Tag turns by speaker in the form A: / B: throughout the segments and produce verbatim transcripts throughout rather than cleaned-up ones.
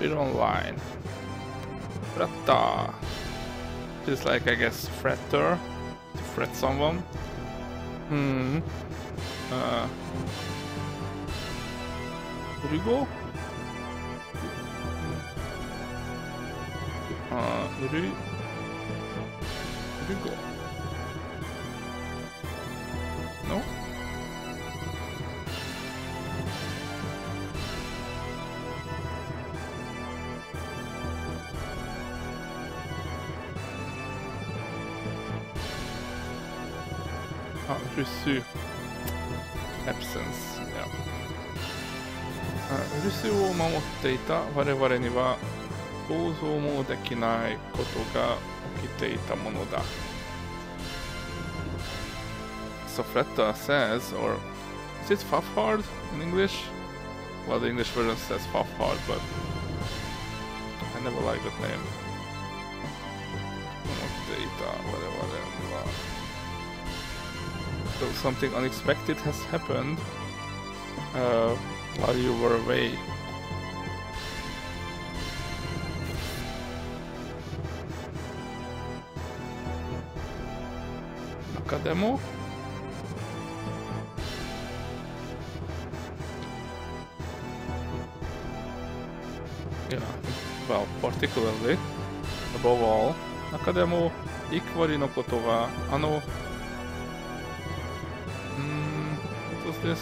A: Appear online. Fretta. Just like, I guess, fretter. To fret someone. Hmm. Uh. Rugo? Uh, Ru... Rugo. No? Ah, Rusu. Absence. Yeah. 留守を守っていた我々には想像もできないことが起きていたものだ。So Fretta says, or is it Fafhard in English? Well, the English version says Fafhard, but I never liked that name. 思っていた我々には So something unexpected has happened uh, while you were away. Demo? Yeah, well, particularly, above all, 中でも幾割のことはあの Hmm, what was this?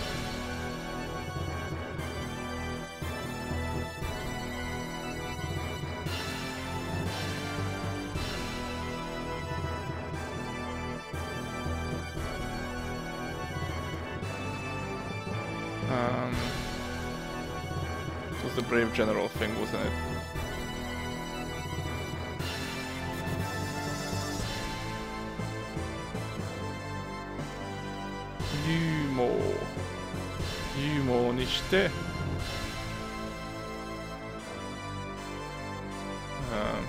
A: Um, it was the brave general thing, wasn't it? Yumo. Yumo にして、um,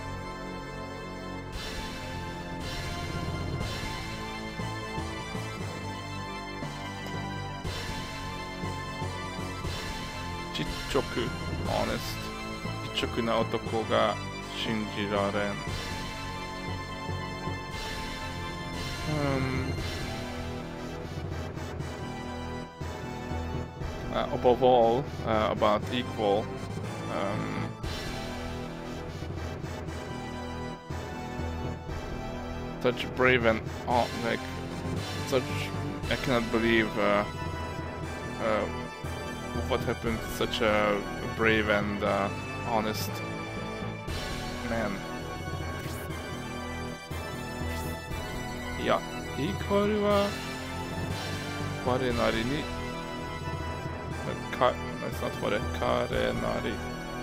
A: ちっちょく honest ちっちょくな男が信じられん。Um, uh, above all, uh, about equal. Um, such brave and uh, like such. I cannot believe. Uh, uh, What happened to such a brave and uh, honest man? いや、イークワルは我なりにか、it's not 我、彼なり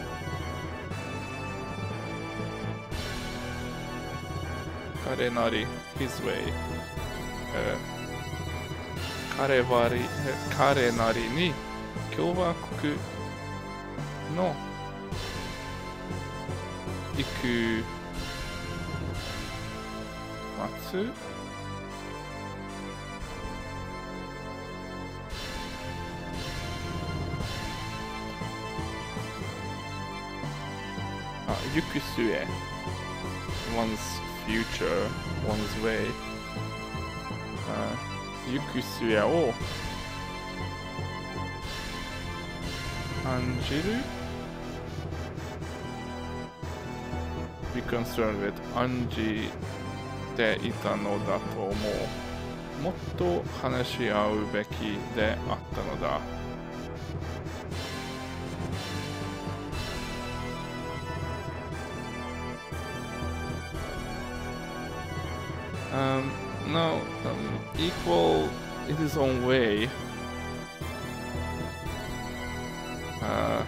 A: 彼なり his way、えー、彼はり彼なりに共和国の行く待つあ、行く末 one's future, one's way、uh, 行く末を感じる be concerned with 案じていたのだと思う。もっと話し合うべきであったのだ。Um, no, um, equal in his own way. Uh,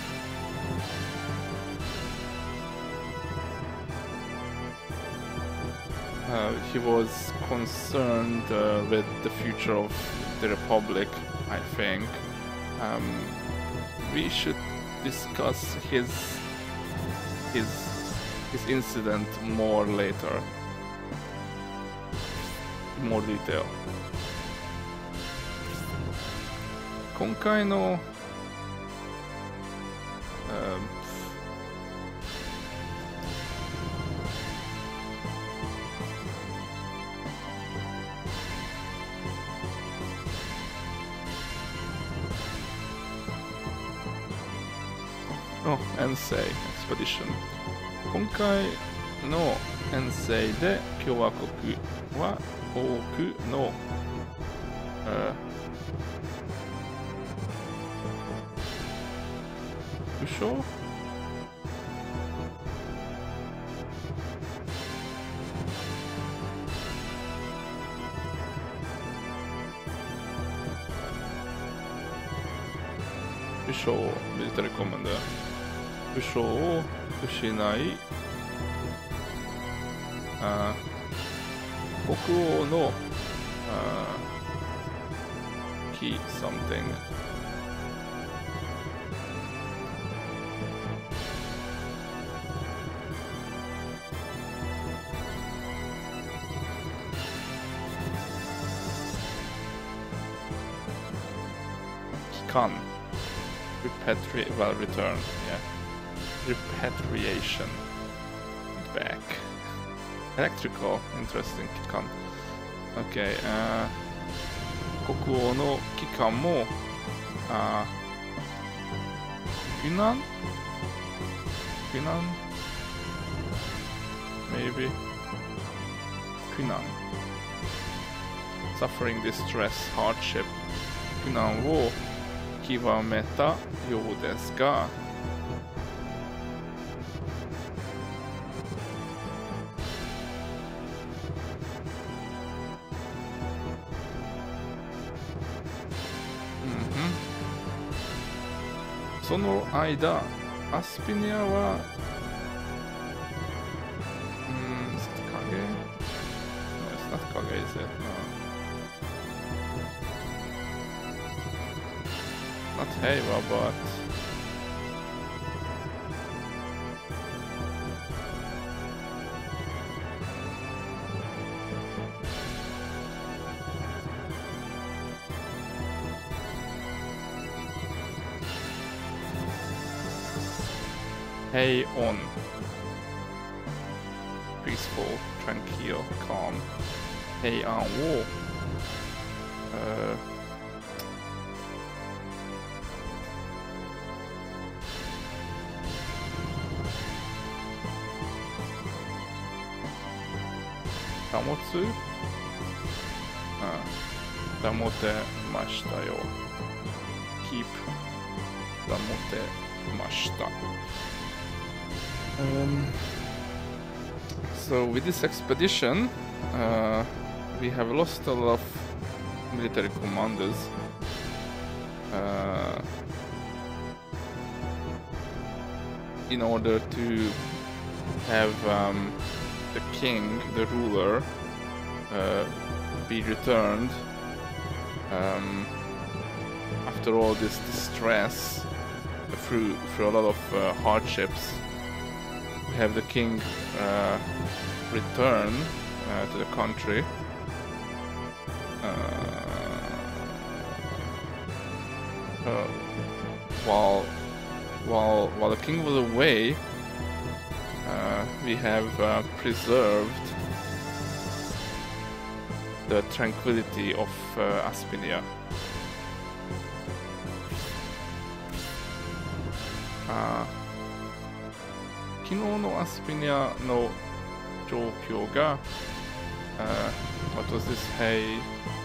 A: uh, he was concerned uh, with the future of the Republic, I think. Um, we should discuss his his his incident more later, in more detail. 今回の Um, の遠征エクスペディション。今回の遠征で共和国は多くの、えー、武将武将をミリタリーコマンダー武将を失いあ国王のあ key something 帰還 repatriate well return yeah repatriation back electrical interesting 帰還 OK あ国王の帰還もあ避難避難 maybe 避難 suffering distress hardship 避難を極めたようですがその間、アスピニアは、うん、is it 影 No, it's not 影 is it? No. Not Heiva, but... Hey on. Peaceful, tranquil, calm. Hey on war. Uh, Damotsu? Ah, damote mashita yo. Keep damote mashita. Um, so with this expedition, uh, we have lost a lot of military commanders. Uh, in order to have um, the king, the ruler, uh, be returned um, after all this distress, through through a lot of uh, hardships. Have the king uh, return uh, to the country. Uh, uh, while while while the king was away, uh, we have uh, preserved the tranquility of uh, Aspinia. Uh, 昨日のアスピニアの状況が、uh, what was this? 平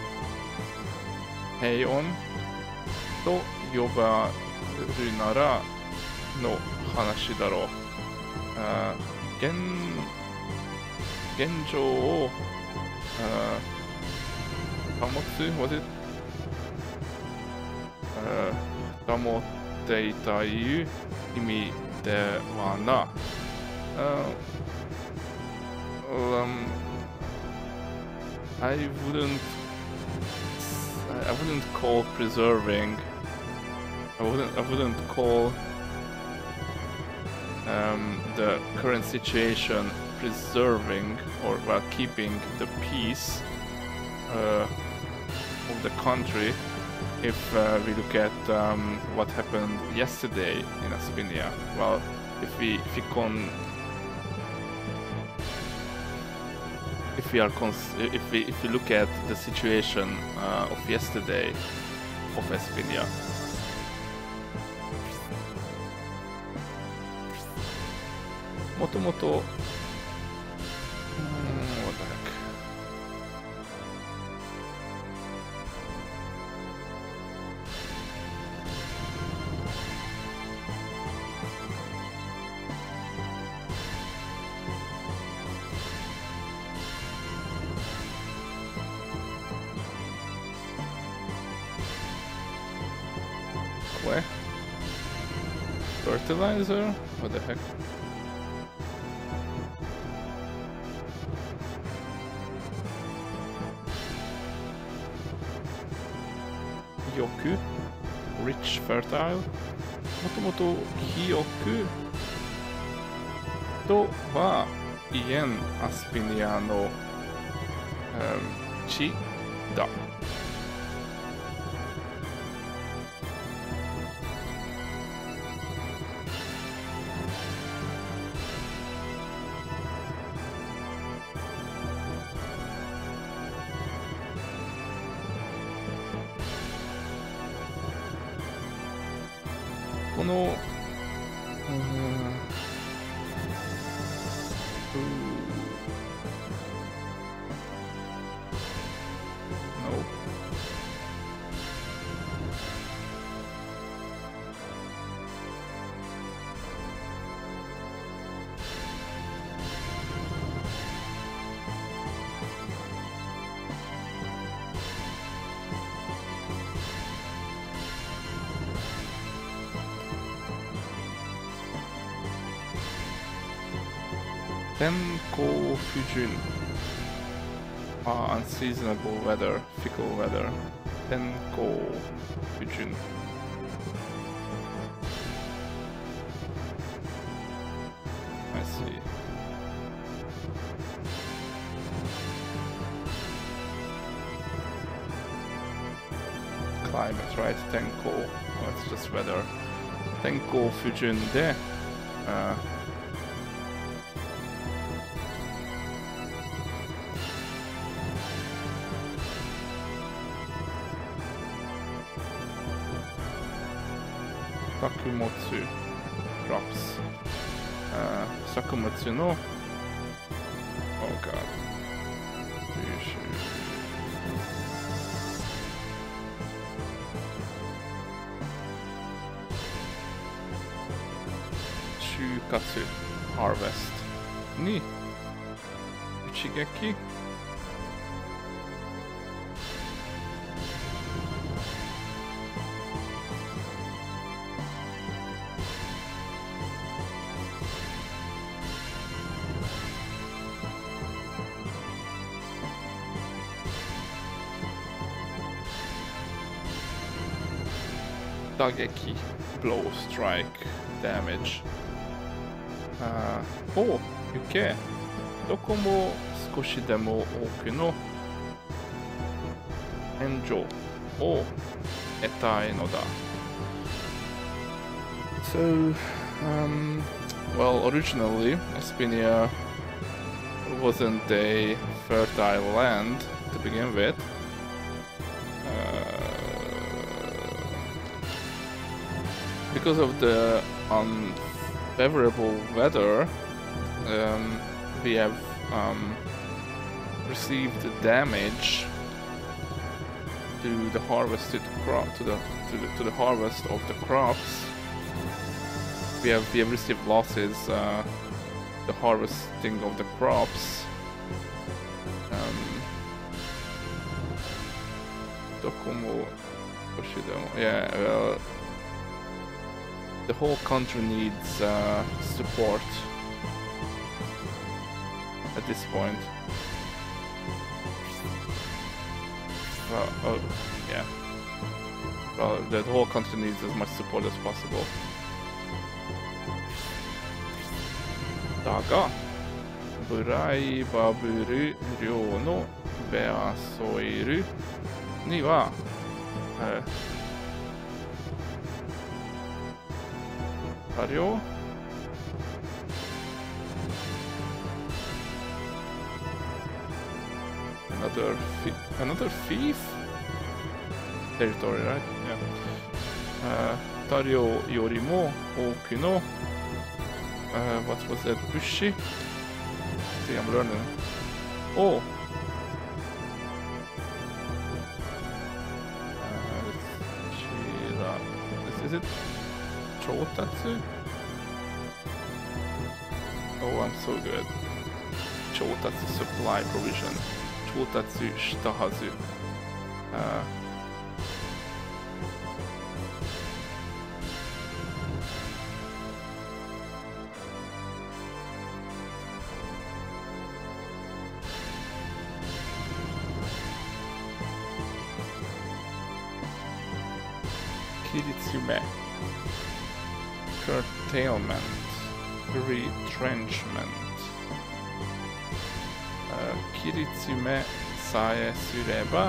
A: 平穏と呼ばれるならの話だろう。Uh, 現現状を、uh, 保つ was it? Uh, 保っていたいう意味ではな。Uh, um, I wouldn't, I wouldn't call preserving. I wouldn't, I wouldn't call um, the current situation preserving or well keeping the peace uh, of the country. If uh, we look at um, what happened yesterday in Aspinia, well, if we if we con if we are cons if we if we look at the situation uh, of yesterday of Aspinia, もともと、うーん、what the heck. これ fertilizer? What the heck? よく rich fertile もともと清くとはイエンアスピニアの、うん、地だ。この、うーん、うー、no。天候不順。Ah, unseasonable weather, fickle weather. 天候不順。I see. Climate, right? 天候。Oh, it's just weather. 天候不順で、uh, 作物 crops、uh, 作物の oh god 収穫 harvest に一撃打撃 blow strike damage、あーお行けどこも少しでも多くの援助を得たいのだ。 So, um, well, originally Aspia wasn't a fertile land to begin with. Because of the unfavorable weather, um, we have um, received damage to the harvested crop, to the to the to the harvest of the crops. We have we have received losses, uh, the harvesting of the crops. Um, yeah. Well, the whole country needs uh, support at this point. Well, oh, yeah. Well, the whole country needs as much support as possible. だが、ブライバブル領のベアソイルには、えーあれよ Another fi another fief territory, right? Yeah. タリオよりも多くの Uh, what was that? Bushi? See, I'm learning. Oh! Uh, Shira. Is, is it Chotatsu? Oh, I'm so good. Chotatsu supply provision. Chotatsu shitahazu. Uh, Kiritsume. Curtailment. Retrenchment. Uh, Kiritsume sae sureba.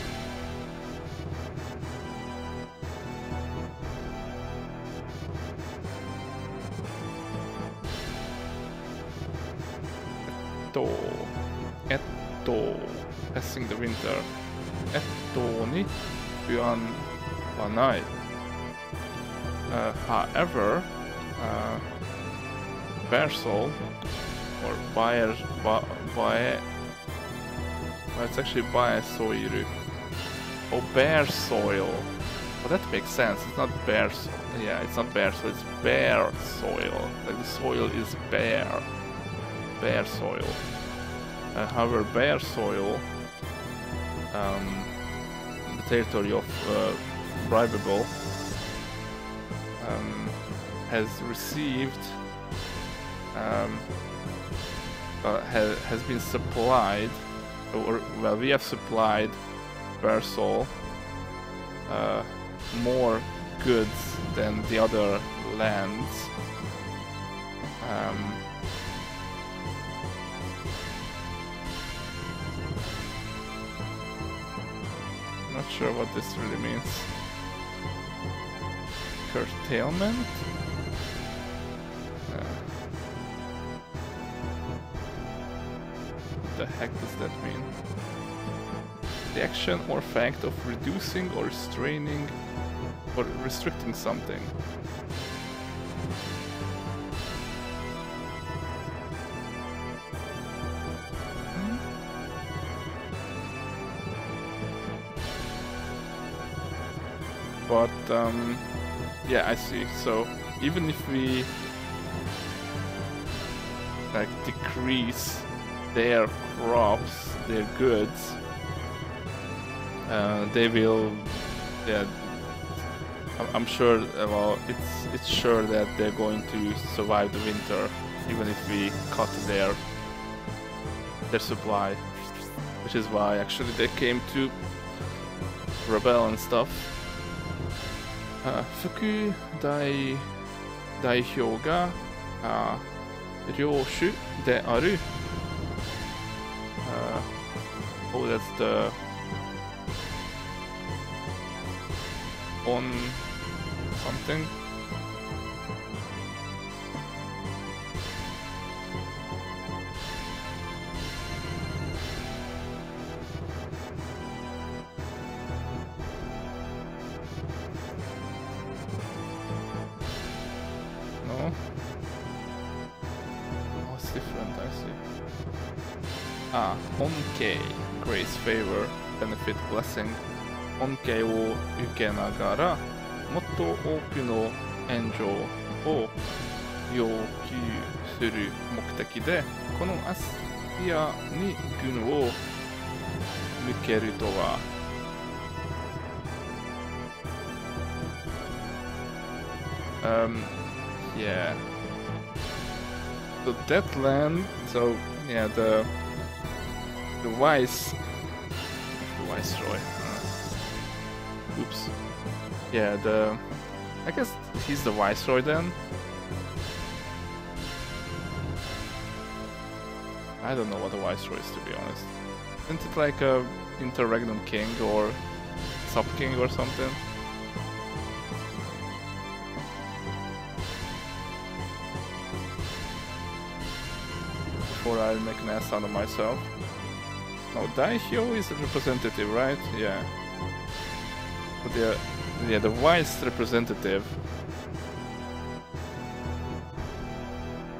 A: Etto. Etto. Passing the winter. Etto ni buan wanai. Uh, however, uh, Bear Soul, or Baer, ba, Bae, well, it's actually Bae Soiru. Oh, Bear Soil. Well, that makes sense. It's not Bear Soil. Yeah, it's not Bear Soil, it's Bear Soil. Like the soil is bare. Bear Soil. Uh, however, Bear Soil, um, the territory of uh, Bribable, um, has received Um, uh, ha has been supplied, or well, we have supplied Bear Soul uh, more goods than the other lands. Um, not sure what this really means. Curtailment? What the heck does that mean? The action or fact of reducing or restraining or restricting something. Hmm? But um, yeah, I see. So even if we like decrease their crops, their goods, uh, they will, yeah, I'm sure, well, it's it's sure that they're going to survive the winter, even if we cut their their supply, which is why actually they came to rebel and stuff. Uh, Fuku Dai Daihyo ga uh, ryoshu de aru. Uh, oh, that's the on something. No? Oh, it's different, I see. Ah, onkei, grace, favor, benefit, blessing. Onkeiを受けながら、もっと多くの援助を要求する目的で、このアスピアに軍を向けるとは。Um, yeah. So that land, so yeah, the the vice, the viceroy. Uh, oops. Yeah, the. I guess he's the viceroy then. I don't know what a viceroy is, to be honest. Isn't it like a interregnum king or sub king or something? Before I make an ass out of myself. No, Daihyo is a representative, right? Yeah. But the yeah, the vice representative.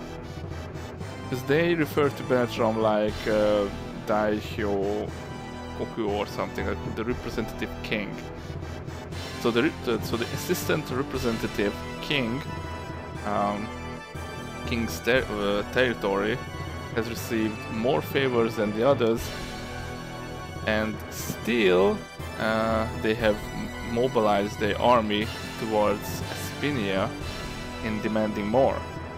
A: Because they refer to Bertram like uh, Daihyo Koku or something, like the representative king. So the, the so the assistant representative king, um, king's ter uh, territory, has received more favors than the others, and still uh, they have mobilized their army towards Aspia in demanding more.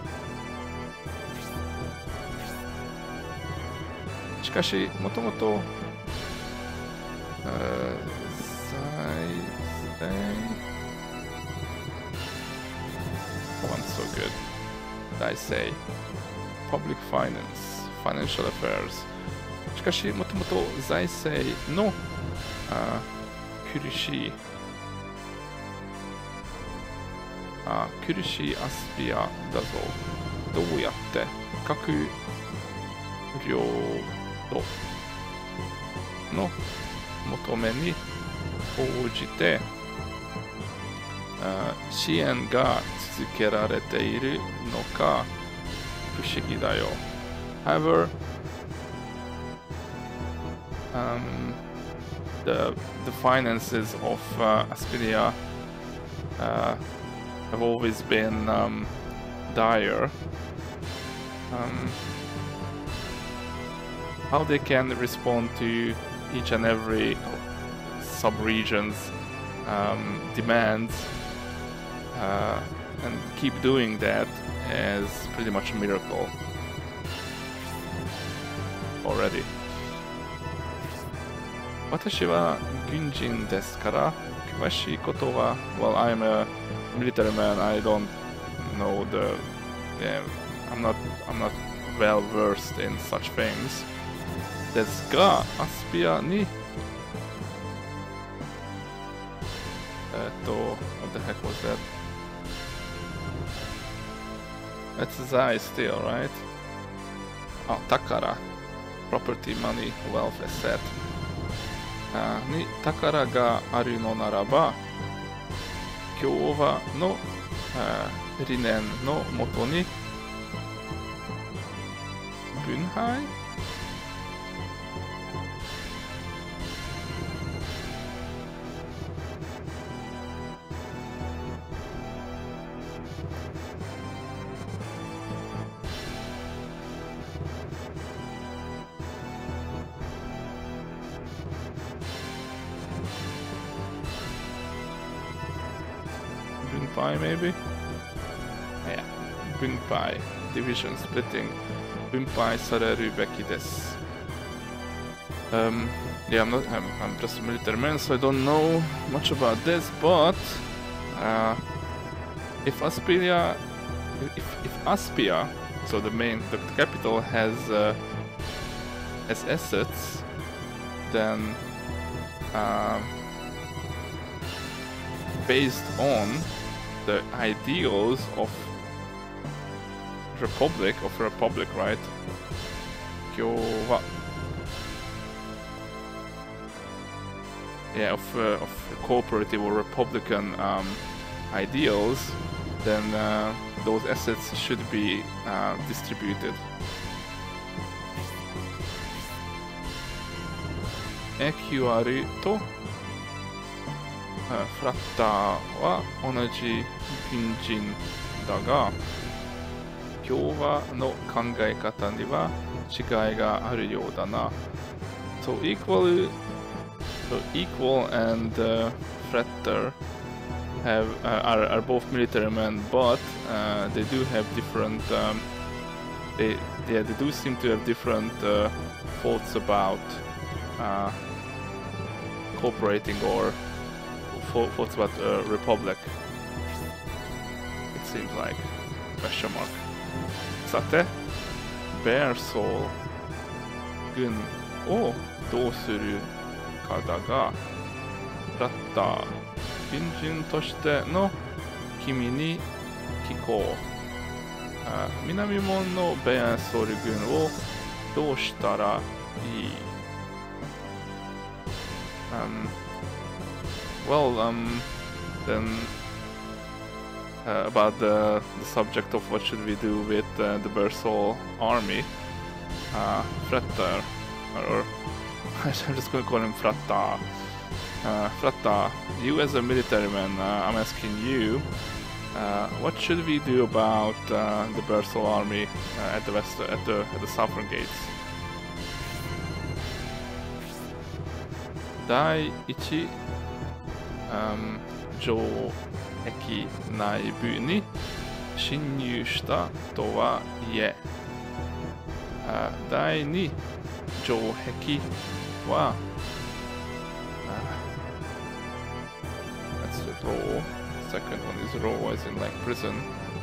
A: しかし、もともと、Oh, I'm so good. I say public finance, financial affairs. しかし、もともと財政の苦しいあ苦しいアスピアだぞ。どうやって各領土の求めに応じて支援が続けられているのか不思議だよ。However, um, the the finances of uh, Aspia uh, have always been um, dire. Um, how they can respond to each and every sub-region's um, demands uh, and keep doing that is pretty much a miracle already. 私は軍人ですから詳しいことは Well, I'm a military man. I don't know the yeah, I'm not I'm not well versed in such things. ですが、アスピアにえっと What the heck was that? That's Zai still, right? あ、宝 Property, money, wealth, asset に宝があるのならば共和の理念のもとに分配分配 maybe? Yeah, 分配 division splitting 分配されるべきです Um, yeah, I'm not, I'm, I'm just a military man, so I don't know much about this, but uh, if Aspia, if, if Aspia, so the main, the capital has uh, has assets, then uh, based on the ideals of republic, of a republic, right? Kyowa. Yeah, of, uh, of cooperative or republican um, ideals, then uh, those assets should be uh, distributed. エキュアルとフラッターは同じ軍人だが共和の考え方には違いがあるようだな。So equal, so equal and uh, Fratter have uh, are are both military men, but uh, they do have different. Um, they yeah they do seem to have different uh, thoughts about uh, cooperating or thoughts about uh, republic. It seems like question mark. さて、ベアソー軍をどうするかだが、だった軍人としての君に聞こう。あ南門のベアソール軍をどうしたらいい？ Um, well, um, then uh, about the, the subject of what should we do with uh, the Bersol army. Uh, Fratter, or, or I'm just gonna call him Fratta. Uh, Fratta, you as a military man, uh, I'm asking you, uh, what should we do about uh, the Bersol army uh, at the west, at the at the southern gates? Dai ichi um, Zhou Eki naibu ni shinyū shita to wa ie. Uh, Dai ni Zhou Eki wa uh, that's the row. Second one is row as in like prison.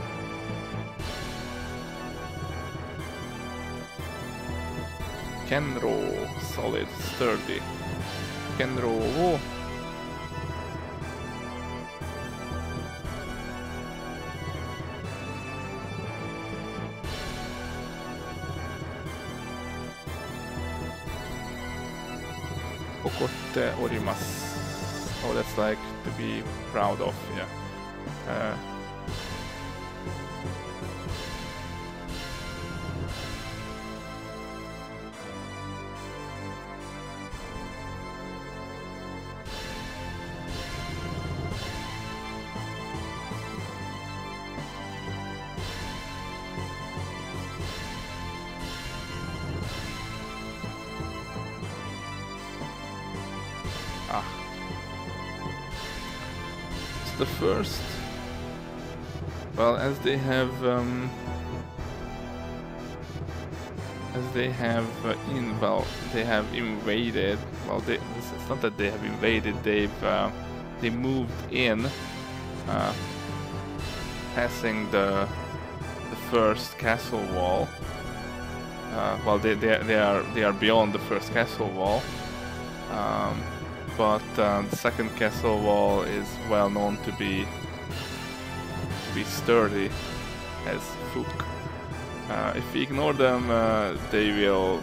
A: Kenro, solid, sturdy. Kenro wo okotte orimasu. Oh, that's like to be proud of, yeah. Uh, ah. The first, well, as they have um, as they have uh, in well they have invaded. Well, they, it's not that they have invaded. They've uh, they moved in, uh, passing the the first castle wall. Uh, well, they they they are they are beyond the first castle wall. Um, But uh, the second castle wall is well known to be to be sturdy as Fook. Uh, if we ignore them, uh, they will,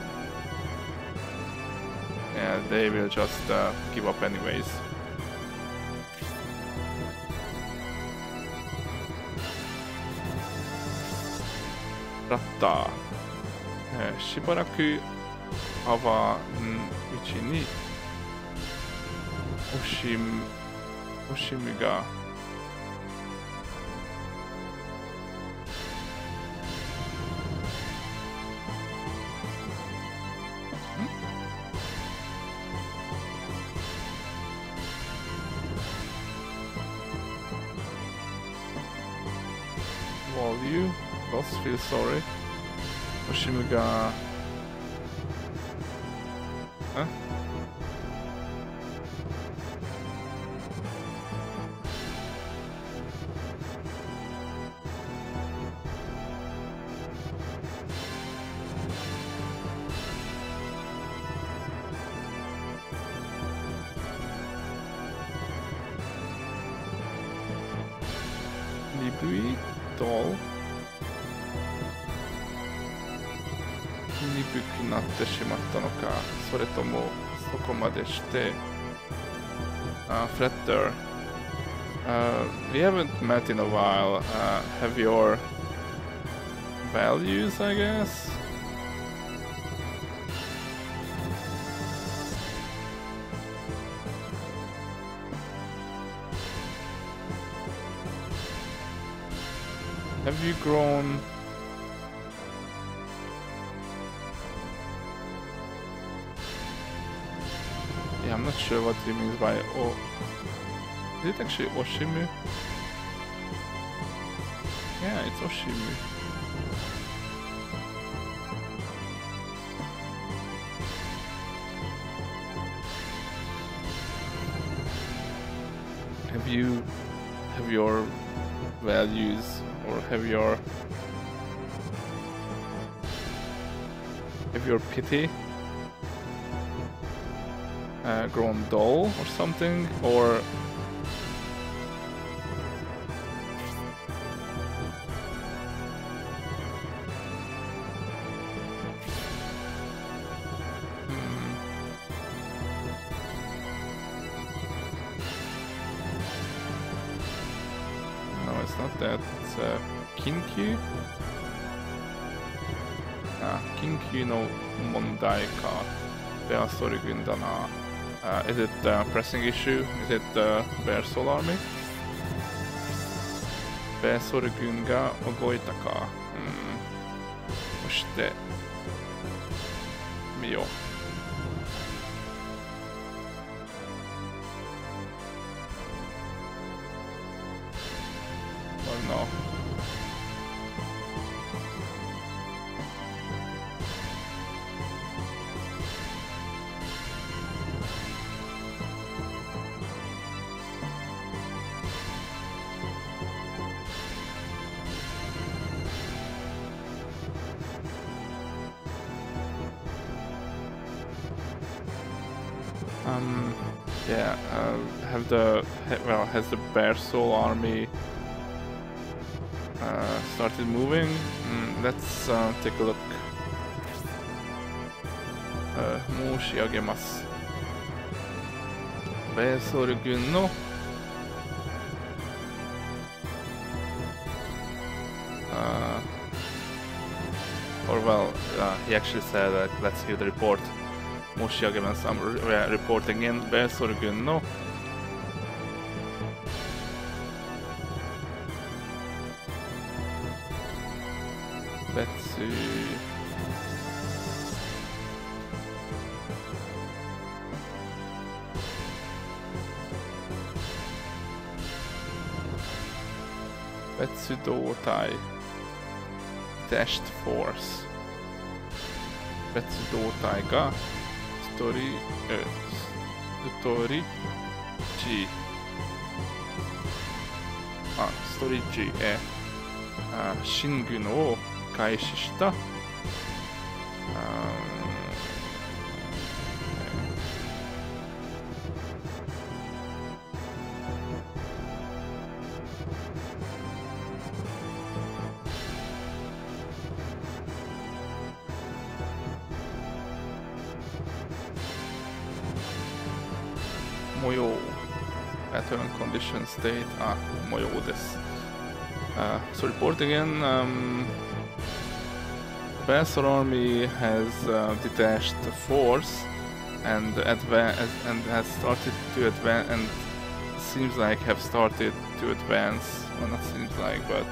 A: yeah, they will just uh, give up anyways. Ratta. えー、しばらく会わんうちに。おしむ、おしむがん Well, you both feel sorry. おしむがん 鈍くなってしまったのか、それともそこまでして、uh, Fletter, uh, we haven't met in a while. Uh, have your values, I guess? Have you grown? Yeah, I'm not sure what he means by oh. Is it actually Oshimu? Yeah, it's Oshimu. Have you have your values or have your have your pity uh, grown dull or something, or hmm. No, it's it's not that. It's uh, Kinkyu? Ah, Kinkyu no Mondai ka. Bear Story Gun da na. Uh, is it a pressing issue? Is it the Bear Soul Army? Bear Story Gun ga ogoita ka. Hmm. そして見よう。Or no. Um, yeah, uh, have the, well, has the Bear Soul Army uh, started moving? Mm, let's uh, take a look. Uh, 申し上げます。ベーソル軍の uh, or well, uh, he actually said that let's hear the report. 申し上げます。I'm re reporting in ベーソル軍の別別動隊 Test Force 別動隊がストリえストリ G あストリ G へあ進軍を開始した。模様 pattern condition state あ模様です。Uh, so reporting in, um, Bear Army has uh, detached the force and advance and has started to advance and seems like have started to advance. Well, not seems like, but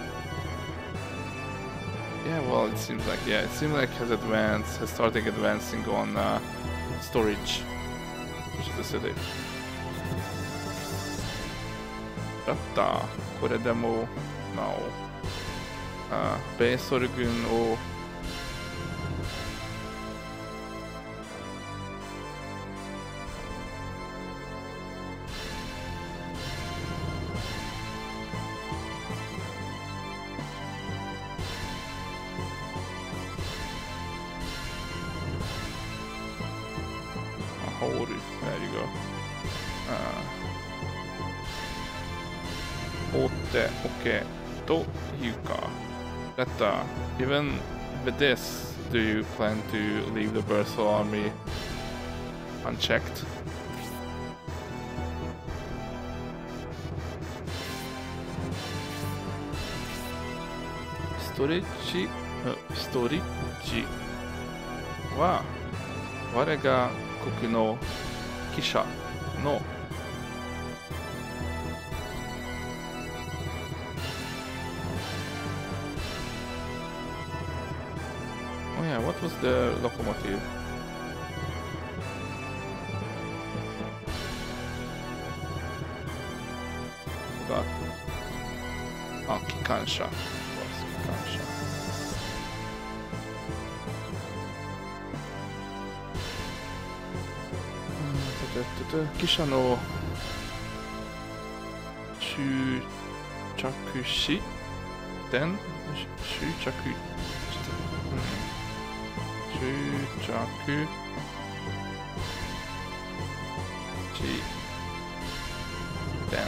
A: yeah, well, it seems like yeah, it seems like has advanced, has started advancing on uh, storage, which is the city. だった。これでもなお、あベーソル軍をhold it. There you go. Uh, 放って OK というか that uh, even with this, do you plan to leave the Bersol army unchecked? Storage, uh, storage は我が国の記者のOh yeah, what was the locomotive? Forgot. Ah, 機関車 of course, 機関車汽車の終着地点終着地点、うん、終着地点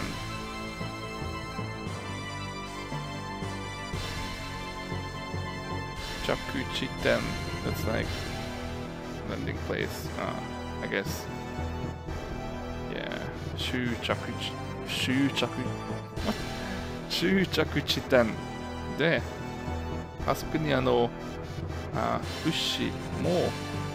A: 着地点 that's like landing place, uh, I guess. Yeah, 終着地終着 what? 終着地点でアスピニアのあ物資も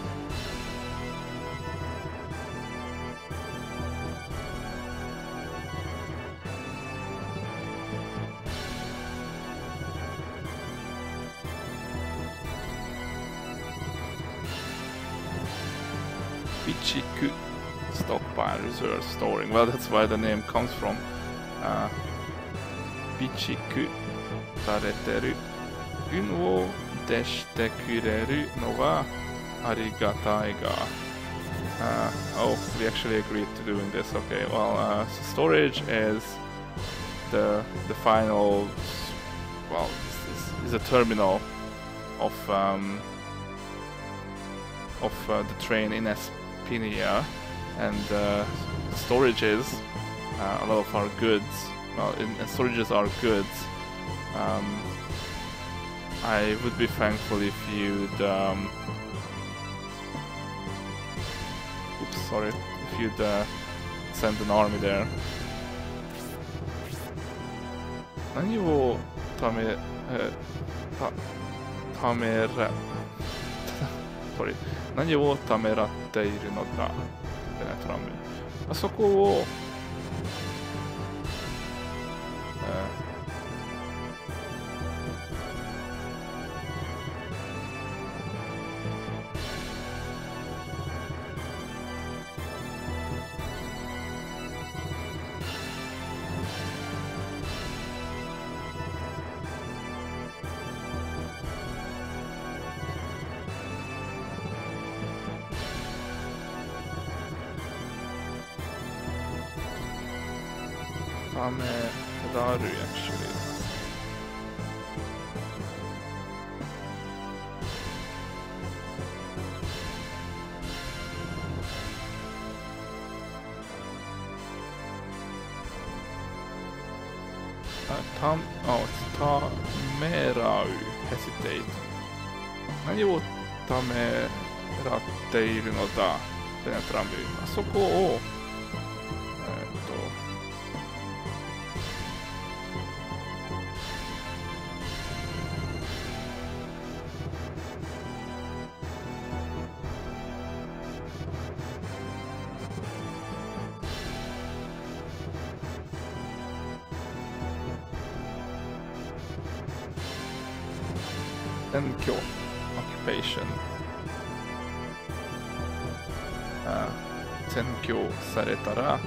A: 備蓄 stockpile reserve storing. Well, that's why the name comes from. Uh, 備蓄されてる運を出してくれるのはありがたいが。Uh, oh, we actually agreed to doing this. Okay, well, uh, so storage is the the final. Well, is, is a terminal of um, of uh, the train in Aspia, and uh, storage is uh, a lot of our goods. Well, in, in storages are goods. Um, I would be thankful if you'd. Um, oops, sorry. If you'd uh, send an army there. 何をため、えた、ためら、sorry、何をためらっているのだ、ペネトラム。あそこを、えためらる actually. Uh, tam, oh, it's ためらう hesitate. 何をためらっているのだ、ペネトラム。あそこを選挙 occupation あ選挙されたら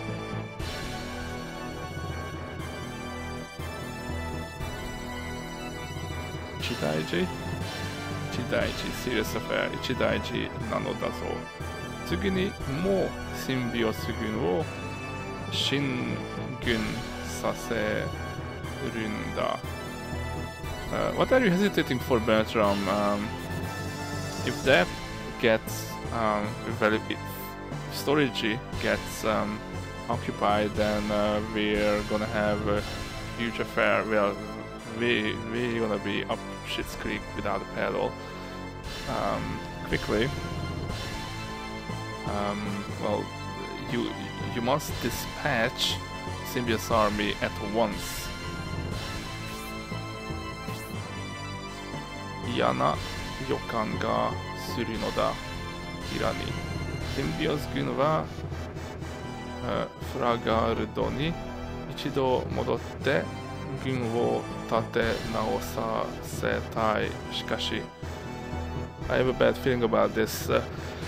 A: 一大事一大事 serious affair 一大事なのだぞ次にもうシンビオス軍を進軍させるんだUh, what are you hesitating for, Bertram? Um, if that gets, um, if, if storage gets um, occupied, then uh, we're gonna have a huge affair. Well, we we're gonna be up Shit's Creek without a paddle. Um, quickly. Um, well, you you must dispatch Symbio's army at once. 嫌な予感がするのだ。ヒラに。シンビオス軍はフラガールドに一度戻って軍を立て直させたい。しかし、I have a bad feeling about this. Uh,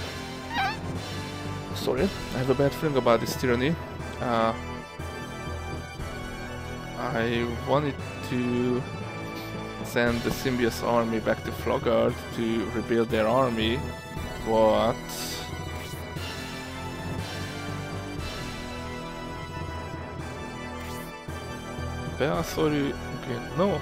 A: sorry, I have a bad feeling about this tyranny. Uh, I wanted to send the Symbio's army back to Flogard to rebuild their army, but Beasoru no.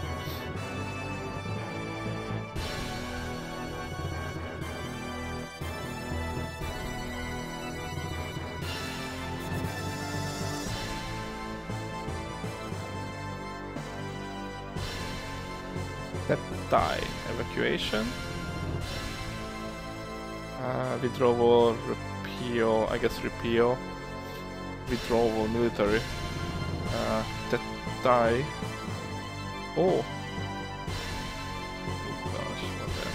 A: Die. Evacuation. Uh, withdrawal, repeal, I guess repeal. Withdrawal, military. Uh, that die. Oh. Oh gosh, what the...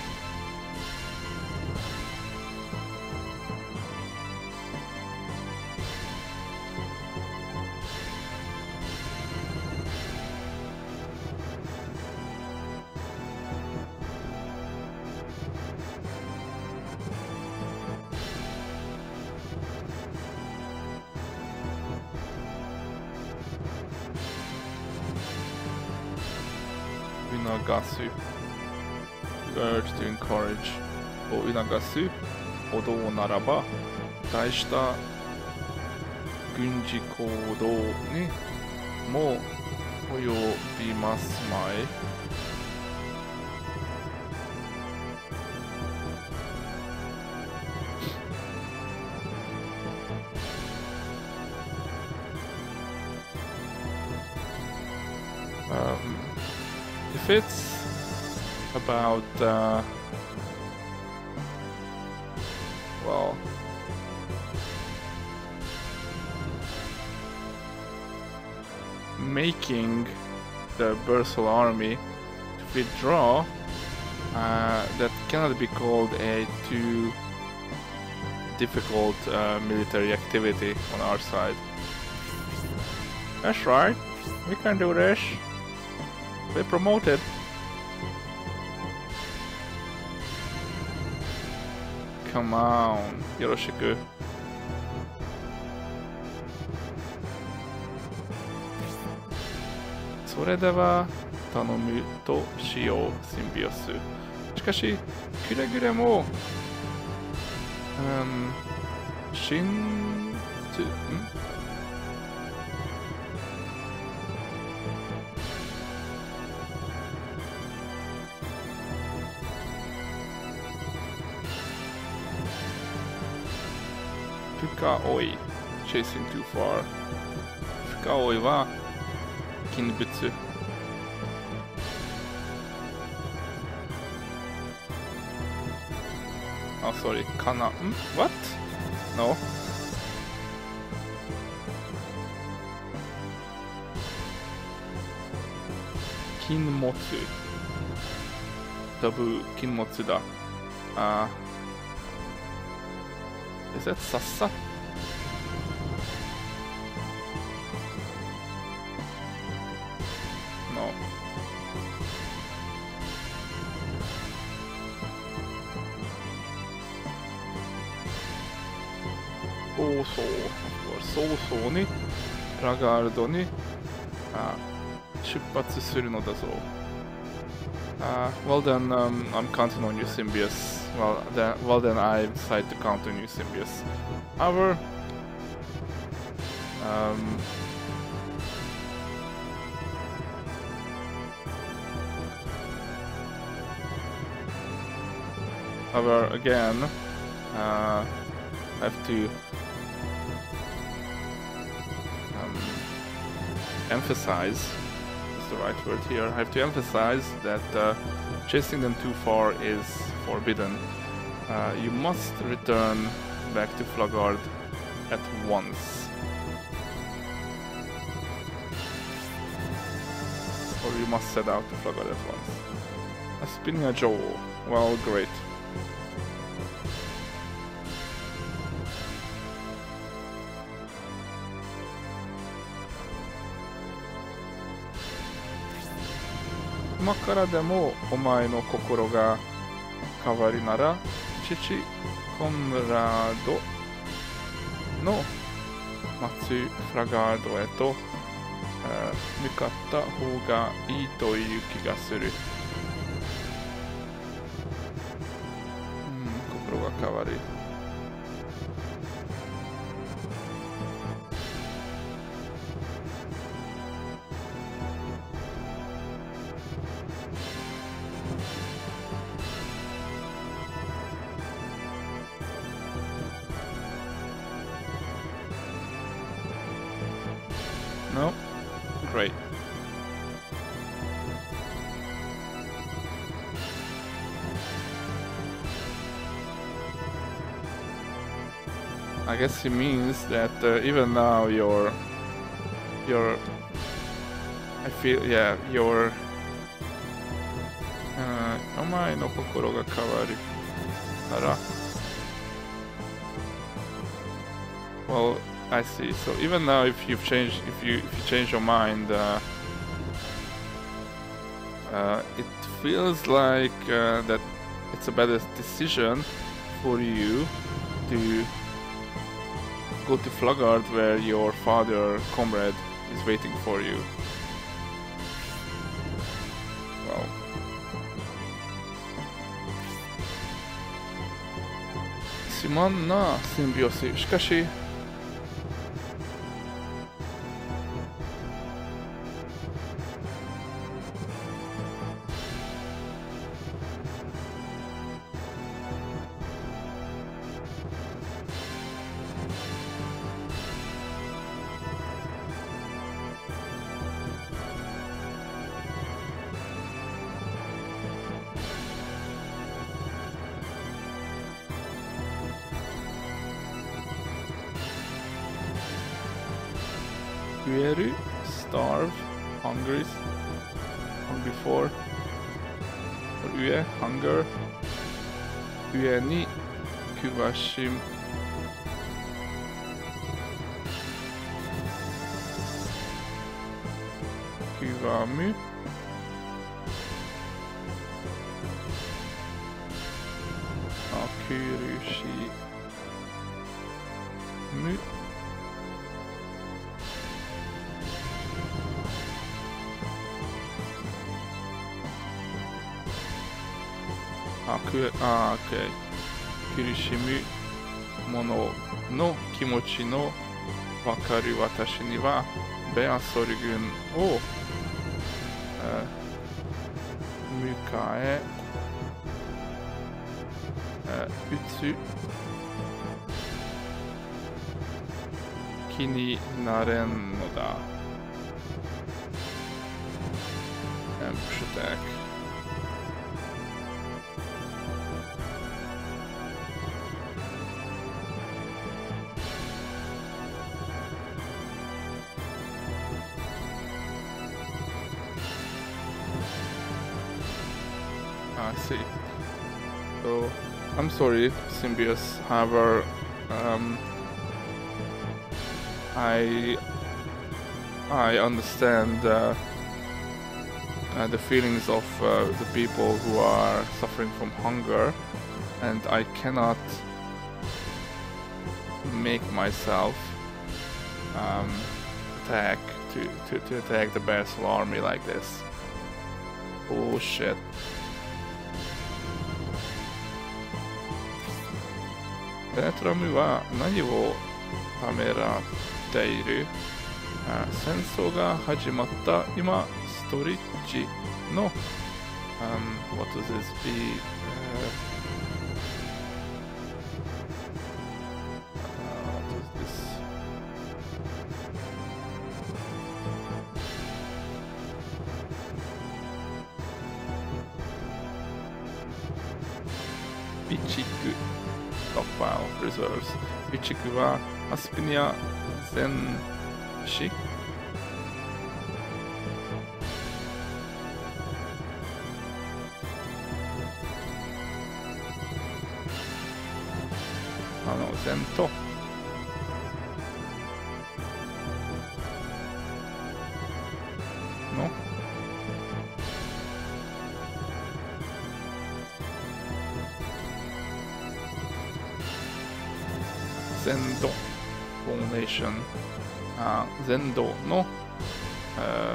A: Unagasu. Urge to encourage. を促す歩道ならば、大した軍事行動にも及びますまい。Um, if it's about, uh, well, making the Bursal army to withdraw, uh, that cannot be called a too difficult uh, military activity on our side. That's right, we can do this. We're promoted. Come on, Yoroshiku. So れでは頼むとしよう、シンビオス。しかし、くれぐれも、um, しんつ、ん深追い chasing too far 深追いは禁物あ、sorry かな、ん what? no 禁物タブー禁物だあIs that Sassa? No. Oh, so, of course. So, so にラガードにあ出発するのだぞ。Uh, well then, um, I'm counting on you, Symbius. Well then, well then, I decide to count on you, Symbius. However, um, however, again, uh, I have to um, emphasize. The right word here. I have to emphasize that uh, chasing them too far is forbidden. Uh, you must return back to Flagard at once. Or you must set out to Flagard at once. Aspia Joe. Well, great.今からでもお前の心が変わりなら父コンラードの待つフラガードへと、えー、向かった方がいいという気がする。うん、心が変わる。No? Great. I guess he means that uh, even now you're... You're... I feel... yeah, you're Amai no kokoro ga kawaru. Ara. Well, I see. So even now, if you've changed, if you if you change your mind, uh, uh, it feels like uh, that it's a better decision for you to go to Flagard, where your father, comrade, is waiting for you. Well, すまんな、シンビオス。しかし。Ueru, starve, hungry, hungry for, or ue, hunger, ue ni kuwashim, kuwamu, akurushi mu. Ah, okay. Kirishimu mono no kimochi no wakaru watashi ni wa beasorgun o mukae utsu ki ni naren no da. Ambush attack. I see. So, I'm sorry, Symbios. However, um, I I understand uh, uh, the feelings of uh, the people who are suffering from hunger, and I cannot make myself um, attack to, to to attack the Bearsol army like this. Oh shit. Penetramu wa nani wo tameratte iru? Sensou ga hajimatta ima storage no um, what does this be? Uh, uh, what is this? Bichiku stockpile reserves. Bichiku wa Aspia zenshi. Ah no, Zento. No. Zendo formation. Uh, Zendo no. Uh,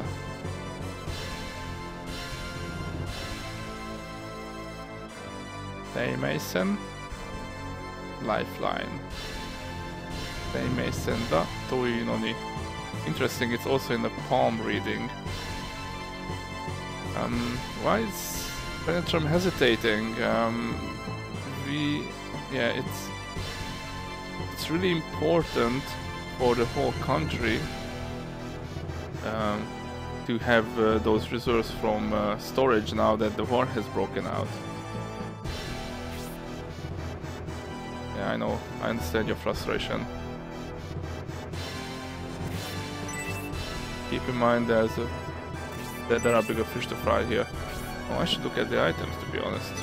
A: Daymason. Lifeline. Daymason da toiu no ni. Interesting, it's also in the palm reading. Um, why is Penetrum hesitating? Um, we, yeah, it's it's really important for the whole country um, to have uh, those reserves from uh, storage now that the war has broken out. Yeah, I know, I understand your frustration. Keep in mind there's a, that there are bigger fish to fry here. Oh, I should look at the items, to be honest.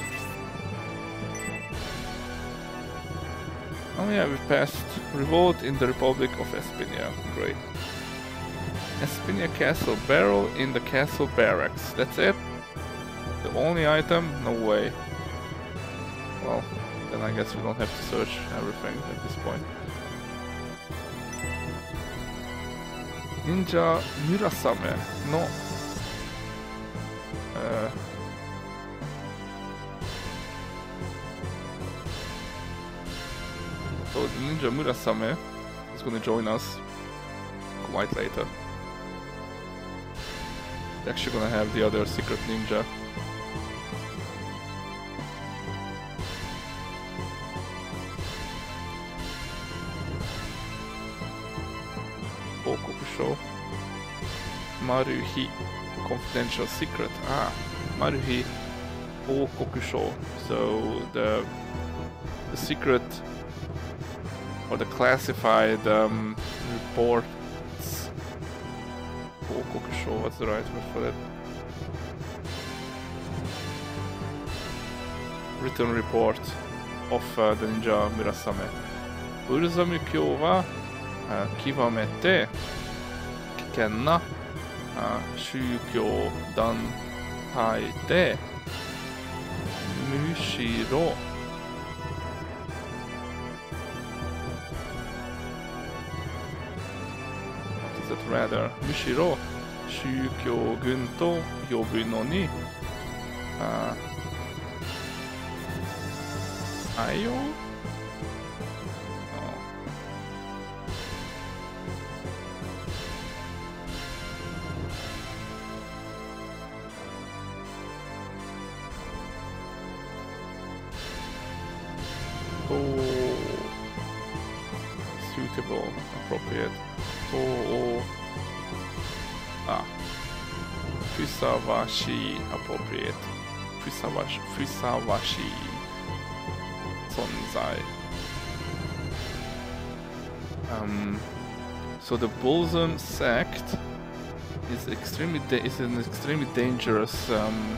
A: Oh yeah, we passed Revolt in the Republic of Aspia. Great. Aspia Castle Barrel in the Castle Barracks. That's it? The only item? No way. Well, then I guess we don't have to search everything at this point. Ninja Murasame no... Uh, so the Ninja Murasame is gonna join us quite later. We're actually gonna have the other secret ninja. Show. Maruhi confidential secret. Ah, Maruhi Okokusho. So the the secret or the classified um, reports. Okokusho. What's the right word for that? Written report of uh, the Ninja Murasame. Urzamu kyou wa uh, kiwamete 危険な宗教団体でむしろ What is it rather? むしろ宗教軍と呼ぶのにああいよ Suitable, appropriate. Oh, ah, fusawashi, appropriate. Fusawashi, fusawashi, sonzai. Um, so the Balsam sect is extremely is an extremely dangerous um,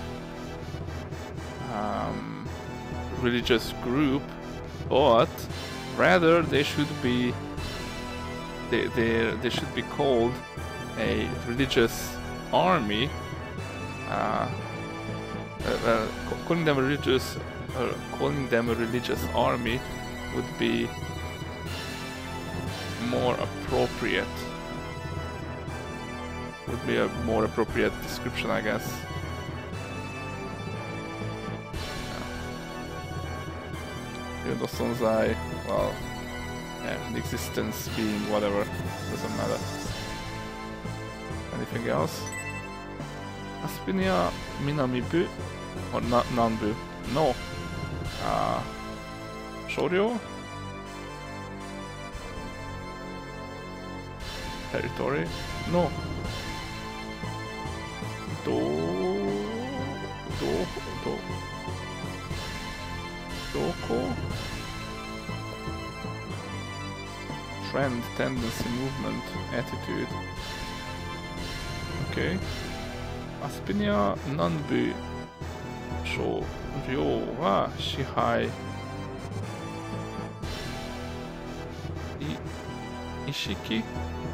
A: um, religious group. But rather they should be they, they, they should be called a religious army. Uh, uh, uh, calling them a religious uh, calling them a religious army would be more appropriate. Would be a more appropriate description, I guess. Even though Sonzai, well, yeah, the existence being whatever, doesn't matter. Anything else? Aspia Minamibu or Na Nanbu? No. Uh, Shoryo? Territory? No. Do... Do... Do... Doko? Trend, tendency, movement, attitude. Okay. Aspia Nanbu Shoryo wa Shihai I Ishiki?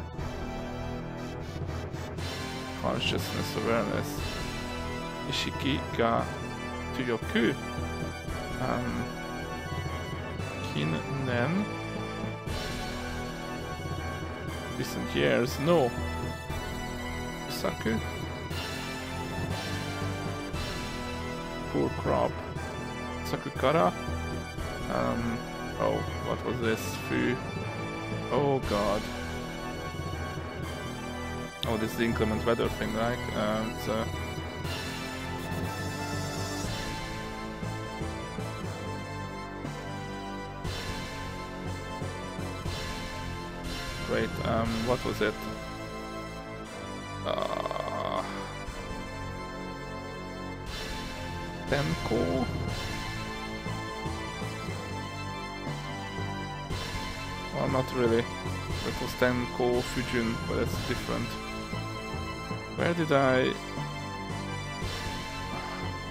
A: Consciousness, awareness. Ishiki ga Tuyoku. Um, Kin-nen. Recent years, no. Usaku. Poor crop. Sakukara. Um, oh, what was this? Fu. Oh god. Oh, this is the inclement weather thing, right? Um, it's a... Wait, um, what was it? Uh, Tenko? Well, not really. That was Tenko Fujin, but that's different. Where did I...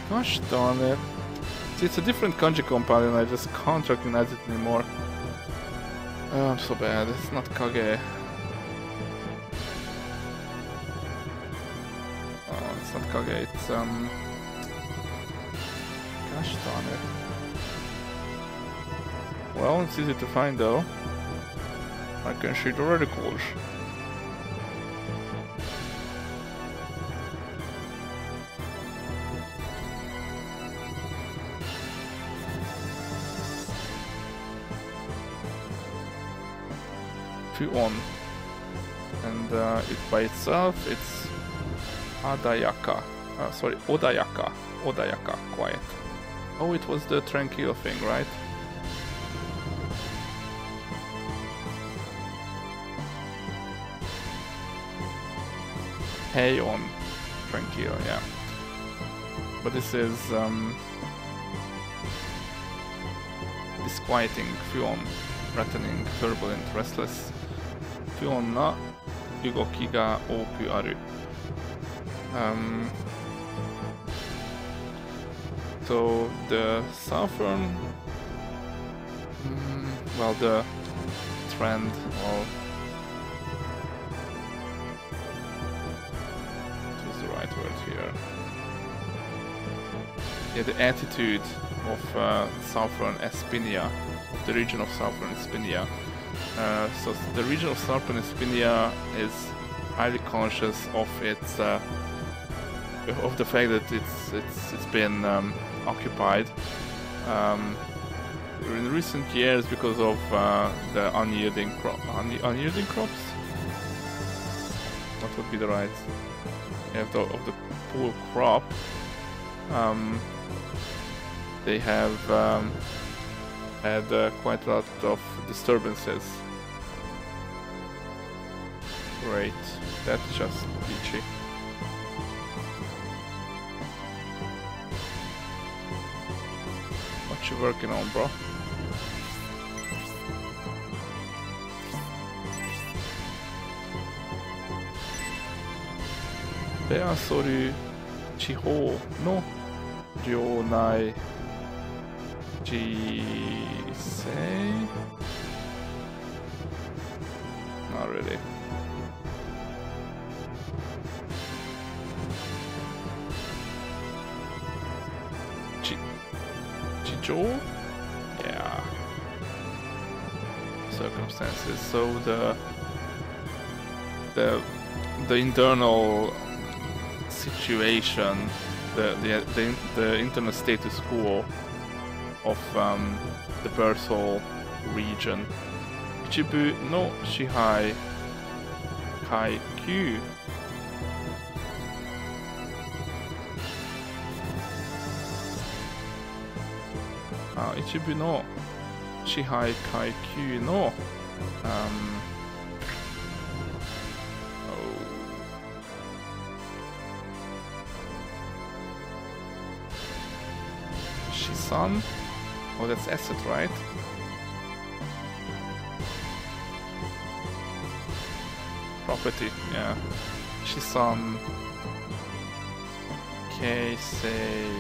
A: Gosh darn it. See, it's a different kanji compound and I just can't recognize it anymore. Oh, I'm so bad. It's not Kage. Oh, it's not Kage. It's, um... Gosh darn it. Well, it's easy to find though. I can see the radicals. On, and uh, it by itself it's Adayaka. Uh, sorry, Odayaka. Odayaka, quiet. Oh, it was the tranquil thing, right? Hey on tranquil, yeah. But this is um, disquieting, Fuon, threatening, turbulent, restless. Fuon na ugoki ga oku aru. Um, so the southern, mm, well, the trend, well, what was the right word here? Yeah, the attitude of uh, southern Espinia, the region of southern Espinia. Uh, so the region of southern Espinia is highly conscious of its uh, of the fact that it's it's it's been um, occupied um, in recent years because of uh, the unyielding crop un unyielding crops. What would be the right? Yeah, the, of the poor crop. Um, they have um, had uh, quite a lot of disturbances. Great, that's just peachy. What you working on, bro? Bea soru chihou no ryonai jisei? Not really. Chi Chijou? Yeah. Circumstances. So the the the internal situation, the the the, the internal status quo of um, the Bersol region. Ichibu no Shihai Kaikyu. Uh, Ichibu no Shihai Kaikyu no um, oh. Shisan? Oh, that's asset, right? Property, yeah. Shisan Keisei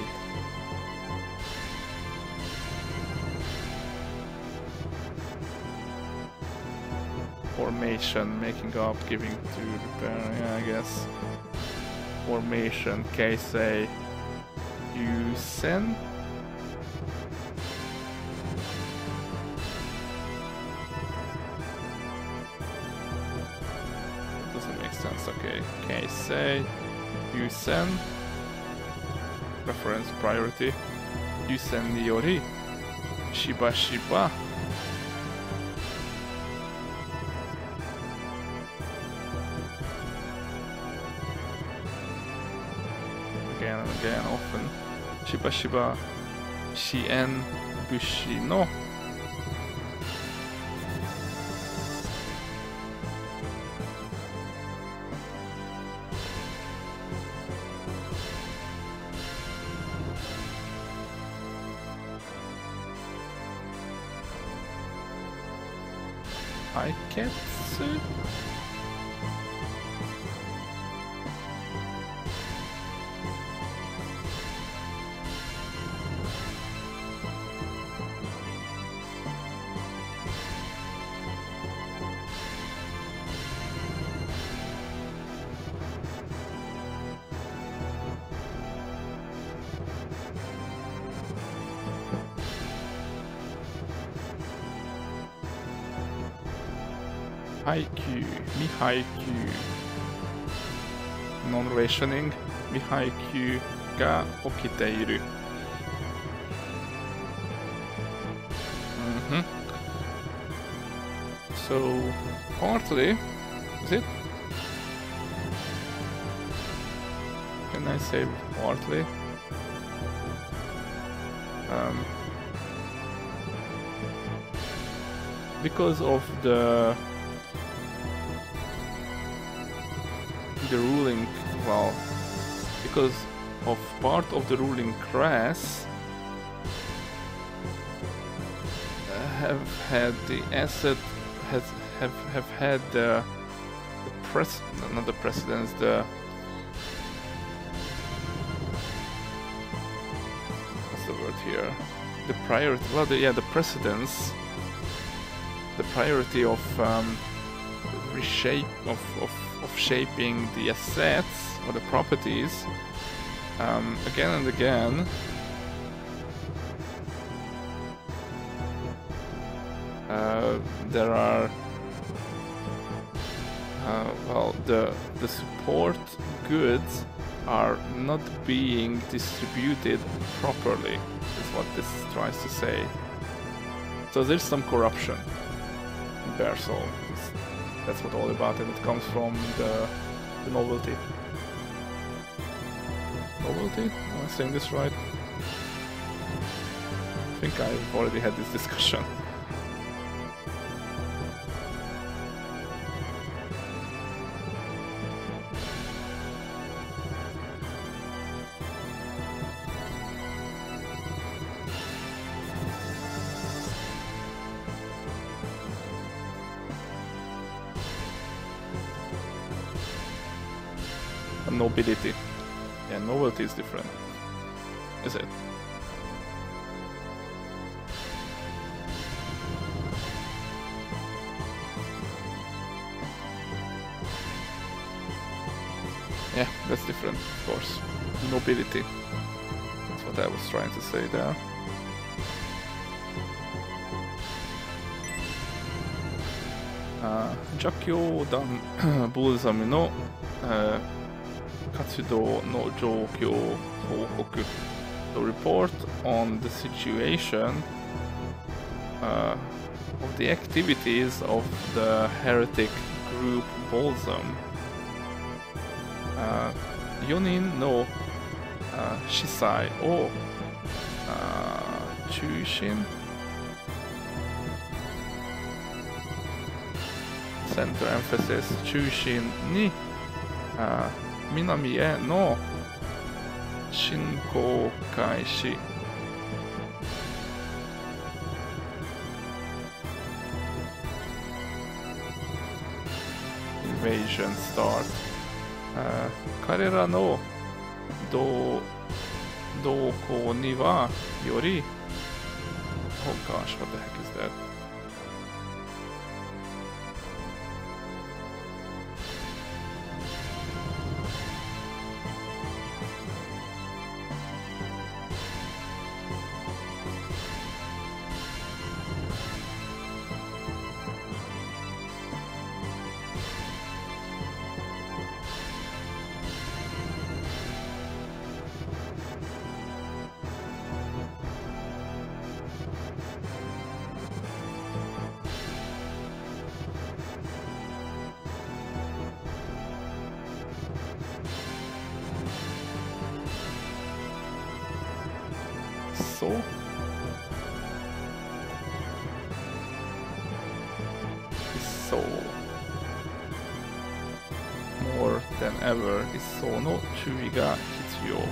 A: Formation, making up, giving to repair, yeah, I guess. Formation, Keisei Yusen. Okay, Keisei Yusen. Preference priority. Yusen ni yori Shiba Shiba. Again and again, often. Shiba Shiba Shien Bushi no. Aiketsu? Mihaiku, Mihaiku. Non-rationing, Mihaiku ga okiteiru. Mm-hmm. So, partly, is it? Can I say partly? Um, because of the the ruling, well, because of part of the ruling class uh, have had the asset has have have had the, the press not the precedence the what's the word here the priority well the, yeah the precedence the priority of um, reshape of, of of shaping the assets or the properties um, again and again. Uh, there are uh, well the the support goods are not being distributed properly is what this tries to say. So there's some corruption in Bare Soul. That's what all about, and it comes from the, the novelty. Novelty? Am I saying this right? I think I've already had this discussion. Nobility. Yeah, novelty is different. Is it? Yeah, that's different, of course. Nobility. That's what I was trying to say there. Uh, 邪教団ボルザムの、uh, 活動の状況報告 The report on the situation uh, of the activities of the heretic group Balsam. Uh, よにんの、uh, 司祭を、uh, 中心 Center emphasis 中心に、uh, 南への侵攻開始 Invasion start、uh, 彼らの動動向にはより Oh gosh, what the heck is that? So so more than ever 一層の注意が必要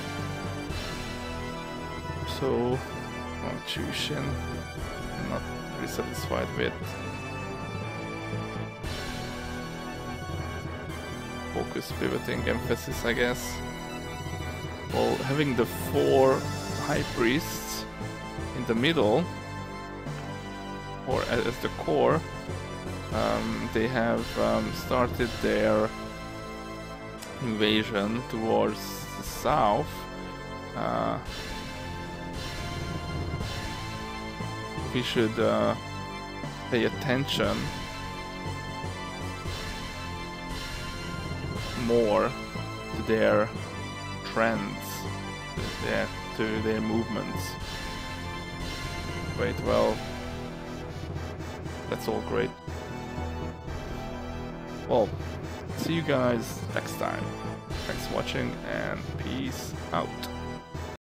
A: So 中心 I'm not really satisfied with focus pivoting emphasis I guess well having the four high priests in the middle or as the core um, they have um, started their invasion towards the south uh, we should uh, pay attention more to their trends, their, to their movements. Great, well, that's all great. Well, see you guys next time. Thanks for watching and peace out.